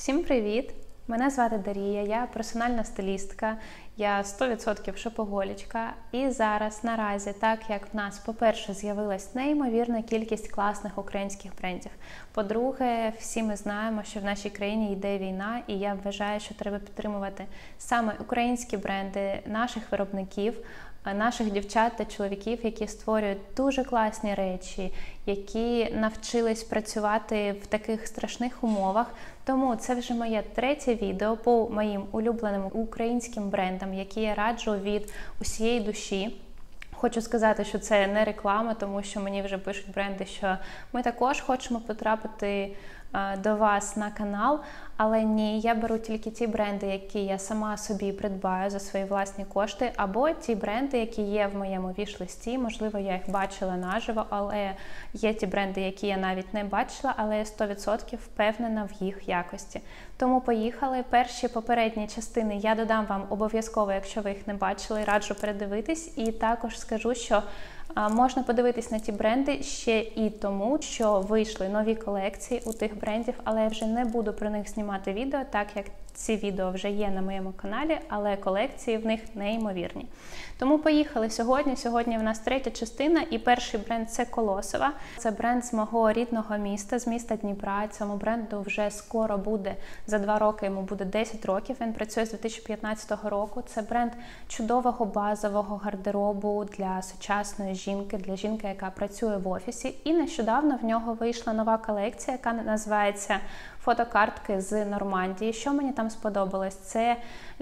Всім привіт! Мене звати Дарія, я персональна стилістка, я 100% шопоголічка. І зараз, наразі, так як в нас, по-перше, з'явилась неймовірна кількість класних українських брендів. По-друге, всі ми знаємо, що в нашій країні йде війна, і я вважаю, що треба підтримувати саме українські бренди наших виробників, наших дівчат та чоловіків, які створюють дуже класні речі, які навчились працювати в таких страшних умовах. Тому це вже моє третє відео по моїм улюбленим українським брендам, які я раджу від усієї душі. Хочу сказати, що це не реклама, тому що мені вже пишуть бренди, що ми також хочемо потрапити до вас на канал, але ні, я беру тільки ті бренди, які я сама собі придбаю за свої власні кошти, або ті бренди, які є в моєму віш-листі, можливо, я їх бачила наживо, але є ті бренди, які я навіть не бачила, але я 100% впевнена в їх якості. Тому поїхали. Перші попередні частини я додам вам обов'язково, якщо ви їх не бачили, раджу передивитись, і також скажу, що можна подивитись на ті бренди ще і тому, що вийшли нові колекції у тих брендів, але я вже не буду про них знімати відео, так як ці відео вже є на моєму каналі, але колекції в них неймовірні. Тому поїхали сьогодні. Сьогодні в нас третя частина, і перший бренд – це Колосова. Це бренд з мого рідного міста, з міста Дніпра. Цьому бренду вже скоро буде, за 2 роки йому буде 10 років. Він працює з 2015 року. Це бренд чудового базового гардеробу для сучасної жінки, для жінки, яка працює в офісі. І нещодавно в нього вийшла нова колекція, яка називається «Фотокартки з Нормандії». Що мені там сподобалось? Це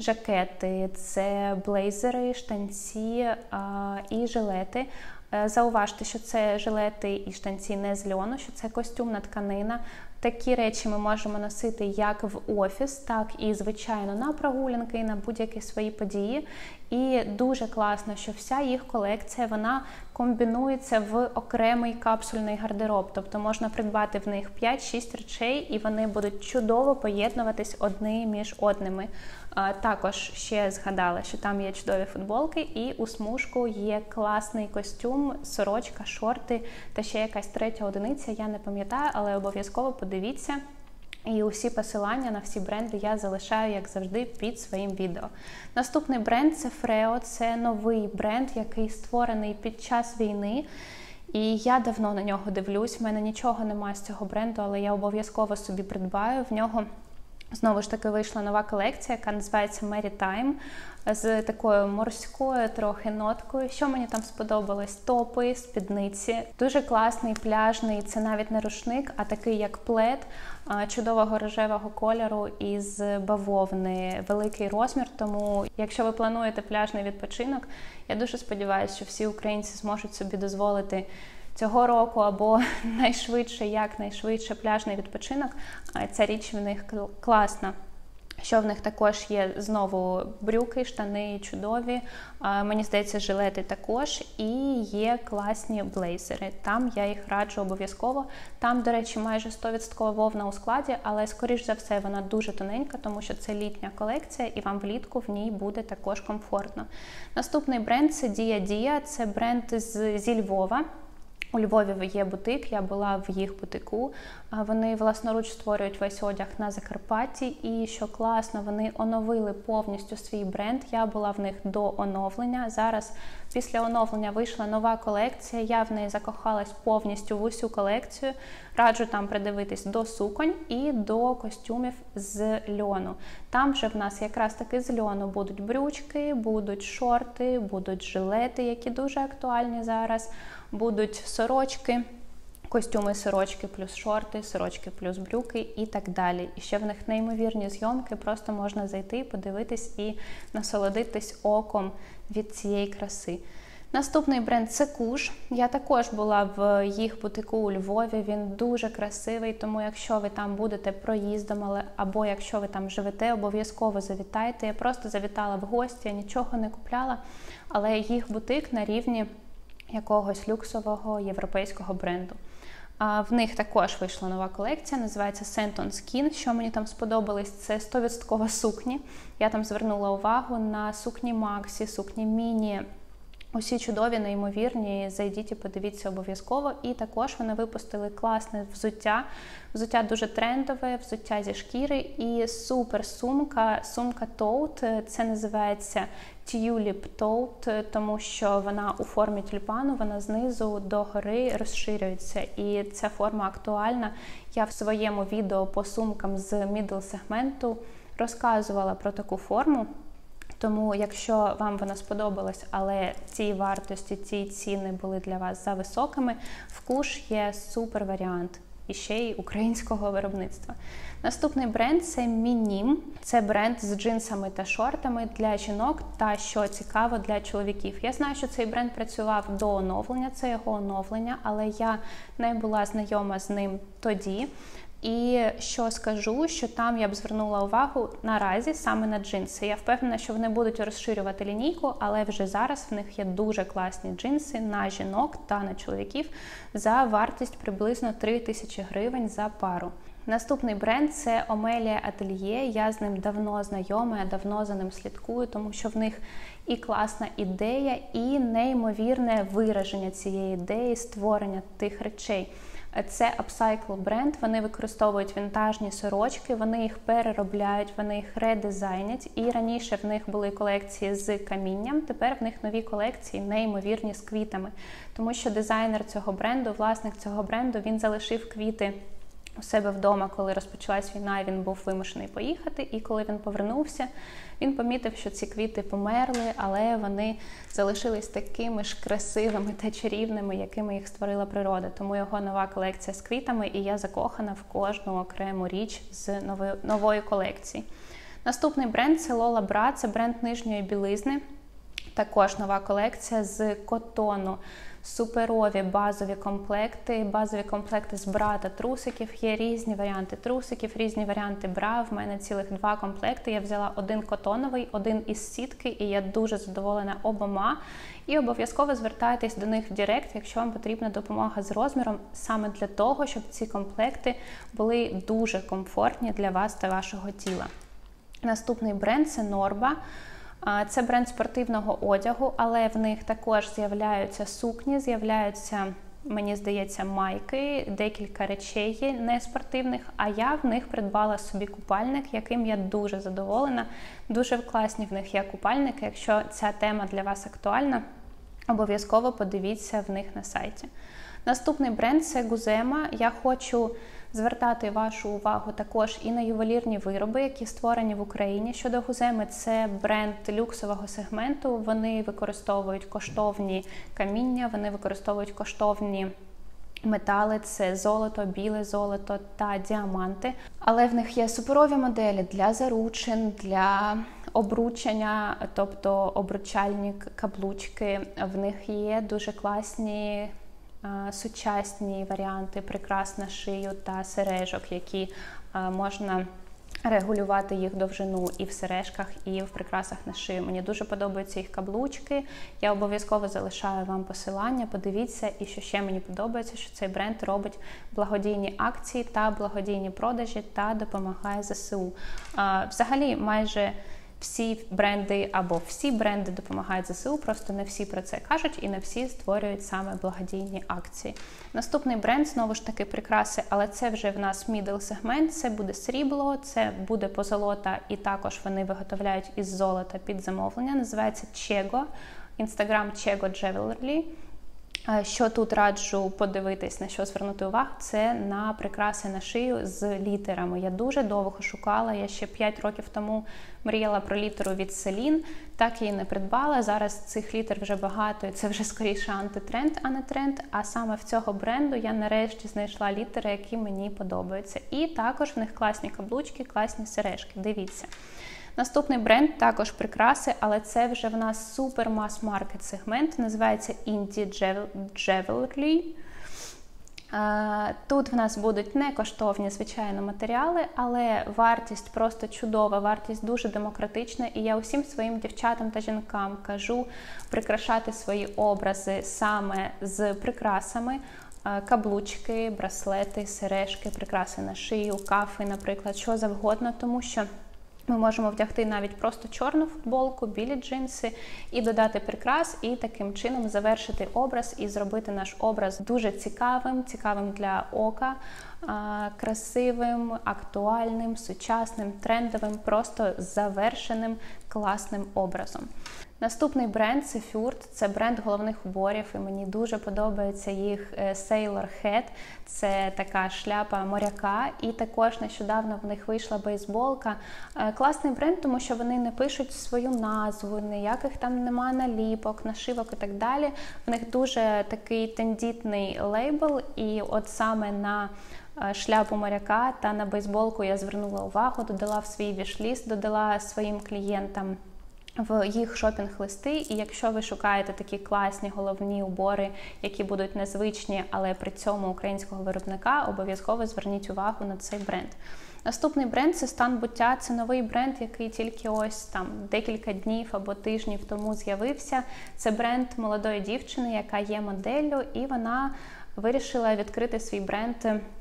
жакети, це блейзери, штанці і жилети. Зауважте, що це жилети і штанці не з льону, що це костюмна тканина. Такі речі ми можемо носити як в офіс, так і, звичайно, на прогулянки, на будь-які свої події. І дуже класно, що вся їх колекція, вона комбінується в окремий капсульний гардероб. Тобто можна придбати в них 5-6 речей, і вони будуть чудово поєднуватись одні між одними. Також ще згадала, що там є чудові футболки, і у смужку є класний костюм, сорочка, шорти та ще якась третя одиниця, я не пам'ятаю, але обов'язково подивіться. І усі посилання на всі бренди я залишаю, як завжди, під своїм відео. Наступний бренд – це Фрео. Це новий бренд, який створений під час війни. І я давно на нього дивлюсь. В мене нічого немає з цього бренду, але я обов'язково собі придбаю. В нього знову ж таки вийшла нова колекція, яка називається Maritime, з такою морською трохи ноткою. Що мені там сподобалось? Топи, спідниці. Дуже класний, пляжний, це навіть не рушник, а такий як плед, чудового рожевого кольору із бавовни, великий розмір. Тому, якщо ви плануєте пляжний відпочинок, я дуже сподіваюся, що всі українці зможуть собі дозволити цього року або якнайшвидше пляжний відпочинок. Ця річ в них класна. Що в них також є знову брюки, штани чудові, мені здається, жилети також, і є класні блейзери. Там я їх раджу обов'язково. Там, до речі, майже 100% вовна у складі, але, скоріш за все, вона дуже тоненька, тому що це літня колекція, і вам влітку в ній буде також комфортно. Наступний бренд – це Dia Dia, це бренд зі Львова. У Львові є бутик, я була в їх бутику. Вони власноруч створюють весь одяг на Закарпатті. І, що класно, вони оновили повністю свій бренд. Я була в них до оновлення. Зараз, після оновлення, вийшла нова колекція. Я в неї закохалась повністю в усю колекцію. Раджу там придивитись до суконь і до костюмів з льону. Там вже в нас якраз таки з льону будуть брючки, будуть шорти, будуть жилети, які дуже актуальні зараз. Будуть сорочки, костюми сорочки плюс шорти, сорочки плюс брюки і так далі. І ще в них неймовірні зйомки, просто можна зайти, подивитись і насолодитись оком від цієї краси. Наступний бренд – це Куш. Я також була в їх бутику у Львові, він дуже красивий, тому якщо ви там будете проїздом, або якщо ви там живете, обов'язково завітайте. Я просто завітала в гості, я нічого не купляла, але їх бутик на рівні якогось люксового європейського бренду. В них також вийшла нова колекція, називається Scent on Skin. Що мені там сподобалось, це 100% сукні. Я там звернула увагу на сукні Максі, сукні Міні, Усі чудові, неймовірні, зайдіть і подивіться обов'язково. І також вони випустили класне взуття. Взуття дуже трендове, взуття зі шкіри і супер сумка Tote. Це називається Tulip Tote, тому що вона у формі тюльпану, вона знизу до гори розширюється. І ця форма актуальна. Я в своєму відео по сумкам з middle сегменту розказувала про таку форму. Тому, якщо вам вона сподобалась, але ці вартості, ці ціни були для вас за високими, в Kush є супер варіант. І ще й українського виробництва. Наступний бренд – це Minim. Це бренд з джинсами та шортами для жінок та, що цікаво, для чоловіків. Я знаю, що цей бренд працював до оновлення, це його оновлення, але я не була знайома з ним тоді. І що скажу, що там я б звернула увагу наразі саме на джинси. Я впевнена, що вони будуть розширювати лінійку, але вже зараз в них є дуже класні джинси на жінок та на чоловіків за вартість приблизно 3000 гривень за пару. Наступний бренд – це Omelia Atelier. Я з ним давно знайома, я давно за ним слідкую, тому що в них і класна ідея, і неймовірне вираження цієї ідеї, створення тих речей. Це апсайкл бренд, вони використовують вінтажні сорочки, вони їх переробляють, вони їх редизайнять. І раніше в них були колекції з камінням, тепер в них нові колекції неймовірні з квітами. Тому що дизайнер цього бренду, власник цього бренду, він залишив квіти у себе вдома, коли розпочалась війна, він був вимушений поїхати, і коли він повернувся, він помітив, що ці квіти померли, але вони залишились такими ж красивими та чарівними, якими їх створила природа. Тому його нова колекція з квітами, і я закохана в кожну окрему річ з нової колекції. Наступний бренд – це Lola Bra, це бренд нижньої білизни. Також нова колекція з котону. Суперові базові комплекти з бра та трусиків. Є різні варіанти трусиків, різні варіанти бра. В мене цілих 2 комплекти. Я взяла один котоновий, один із сітки, і я дуже задоволена обома. І обов'язково звертайтесь до них в Директ, якщо вам потрібна допомога з розміром, саме для того, щоб ці комплекти були дуже комфортні для вас та вашого тіла. Наступний бренд – це Norba. Це бренд спортивного одягу, але в них також з'являються сукні, з'являються, мені здається, майки, декілька речей є неспортивних, а я в них придбала собі купальник, яким я дуже задоволена. Дуже класні в них є купальники. Якщо ця тема для вас актуальна, обов'язково подивіться в них на сайті. Наступний бренд – це Guzema. Я хочу звертати вашу увагу також і на ювелірні вироби, які створені в Україні. Щодо Guzema, це бренд люксового сегменту. Вони використовують коштовні каміння, вони використовують коштовні метали, це золото, біле золото та діаманти. Але в них є суперові моделі для заручин, для обручення, тобто обручальні каблучки. В них є дуже класні сучасні варіанти прикрас на шию та сережок, які можна регулювати їх довжину і в сережках, і в прикрасах на шию. Мені дуже подобаються їх каблучки. Я обов'язково залишаю вам посилання, подивіться. І що ще мені подобається, що цей бренд робить благодійні акції та благодійні продажі та допомагає ЗСУ. Взагалі, майже всі бренди допомагають ЗСУ, просто не всі про це кажуть і не всі створюють саме благодійні акції. Наступний бренд, знову ж таки, прикраси, але це вже в нас middle сегмент, це буде срібло, це буде позолота, і також вони виготовляють із золота під замовлення, називається Chego, Instagram Chego Jewelry. Що тут раджу подивитись, на що звернути увагу, це на прикраси на шию з літерами. Я дуже довго шукала, я ще 5 років тому мріяла про літеру від Celine, так її не придбала. Зараз цих літер вже багато, і це вже скоріше антитренд, а не тренд. А саме в цього бренду я нарешті знайшла літери, які мені подобаються. І також в них класні каблучки, класні сережки. Дивіться. Наступний бренд також прикраси, але це вже в нас супер мас-маркет сегмент, називається Indie Jewelry. Тут в нас будуть не коштовні, звичайно, матеріали, але вартість просто чудова, вартість дуже демократична. І я усім своїм дівчатам та жінкам кажу прикрашати свої образи саме з прикрасами. Каблучки, браслети, сережки, прикраси на шию, кафи, наприклад, що завгодно, тому що Ми можемо вдягти навіть просто чорну футболку, білі джинси і додати прикрас, і таким чином завершити образ і зробити наш образ дуже цікавим для ока, красивим, актуальним, сучасним, трендовим, просто завершеним, класним образом. Наступний бренд – це Furt, це бренд головних уборів, і мені дуже подобається їх Sailor Hat, це така шляпа моряка, і також нещодавно в них вийшла бейсболка. Класний бренд, тому що вони не пишуть свою назву, ніяких там нема наліпок, нашивок і так далі. В них дуже такий тендітний лейбл, і от саме на шляпу моряка та на бейсболку я звернула увагу, додала в свій віш-ліст, додала своїм клієнтам в їх шопінг-листи, і якщо ви шукаєте такі класні головні убори, які будуть незвичні, але при цьому українського виробника, обов'язково зверніть увагу на цей бренд. Наступний бренд – це Стан буття, це новий бренд, який тільки ось там декілька днів або тижнів тому з'явився. Це бренд молодої дівчини, яка є моделлю, і вона вирішила відкрити свій бренд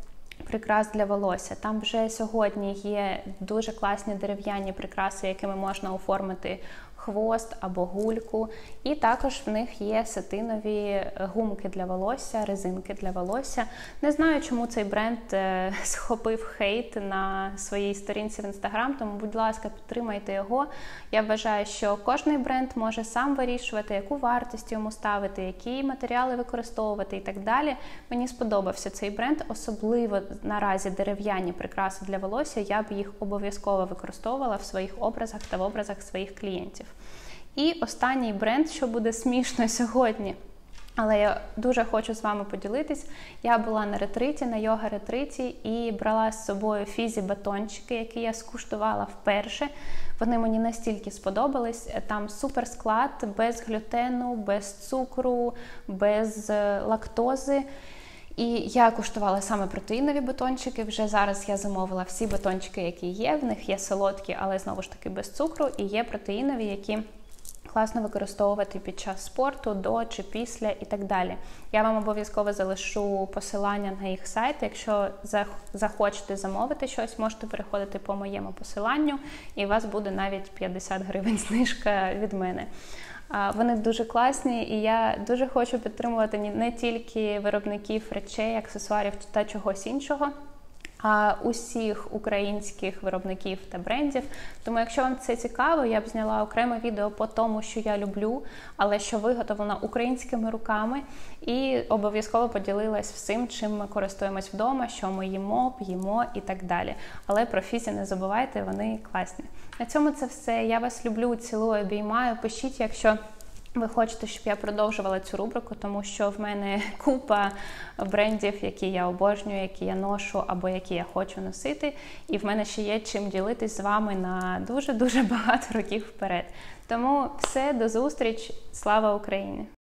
прикрас для волосся. Там вже сьогодні є дуже класні дерев'яні прикраси, якими можна оформити хвост або гульку. І також в них є сатинові гумки для волосся, резинки для волосся. Не знаю, чому цей бренд схопив хейт на своїй сторінці в Instagram, тому, будь ласка, підтримайте його. Я вважаю, що кожний бренд може сам вирішувати, яку вартість йому ставити, які матеріали використовувати і так далі. Мені сподобався цей бренд, особливо наразі дерев'яні прикраси для волосся, я б їх обов'язково використовувала в своїх образах та в образах своїх клієнтів. І останній бренд, що буде смішно сьогодні, але я дуже хочу з вами поділитись. Я була на ретриті, на йога-ретриті, і брала з собою фізі-батончики, які я скуштувала вперше. Вони мені настільки сподобались. Там супер склад, без глютену, без цукру, без лактози. І я куштувала саме протеїнові батончики. Вже зараз я замовила всі батончики, які є. В них є солодкі, але знову ж таки без цукру. І є протеїнові, які класно використовувати під час спорту, до чи після і так далі. Я вам обов'язково залишу посилання на їх сайт. Якщо захочете замовити щось, можете переходити по моєму посиланню, і у вас буде навіть 50 гривень знижка від мене. Вони дуже класні, і я дуже хочу підтримувати не тільки виробників речей, аксесуарів та чогось іншого, а усіх українських виробників та брендів. Тому якщо вам це цікаво, я б зняла окреме відео по тому, що я люблю, але що виготовлено українськими руками, і обов'язково поділилась всім, чим ми користуємось вдома, що ми їмо, п'ємо і так далі. Але про фізі не забувайте, вони класні. На цьому це все. Я вас люблю, цілую, обіймаю. Пишіть, якщо ви хочете, щоб я продовжувала цю рубрику, тому що в мене купа брендів, які я обожнюю, які я ношу або які я хочу носити. І в мене ще є чим ділитись з вами на дуже-дуже багато років вперед. Тому все, до зустрічі. Слава Україні!